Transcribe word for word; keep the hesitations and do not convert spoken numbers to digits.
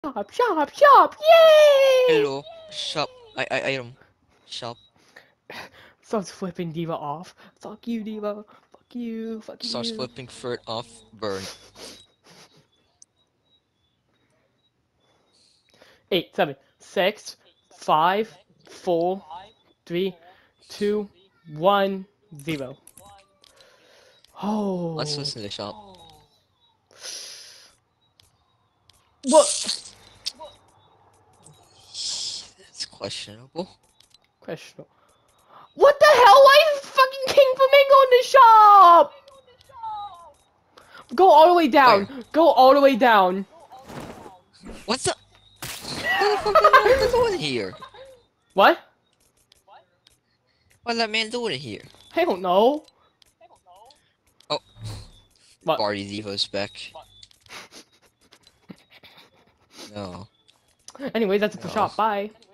Shop, shop, shop! Yay! Hello. Shop. I I item. Shop. Starts flipping Diva off. Fuck you, Diva. Fuck you. Fuck Starts you. flipping Furt off. Burn. Eight, seven, six, five, four, three, two, one, zero. Let's Oh. listen to the shop. What? It's questionable. Questionable. What the hell? Why is fucking King Flamingo in the shop? Go all the way down. Where? Go all the way down. What's the? What the fuck is that man doing here? What? What's that man doing here? I don't know. Oh. What? Barty Diva's back. No. Anyway, that's it for No. shop. Bye.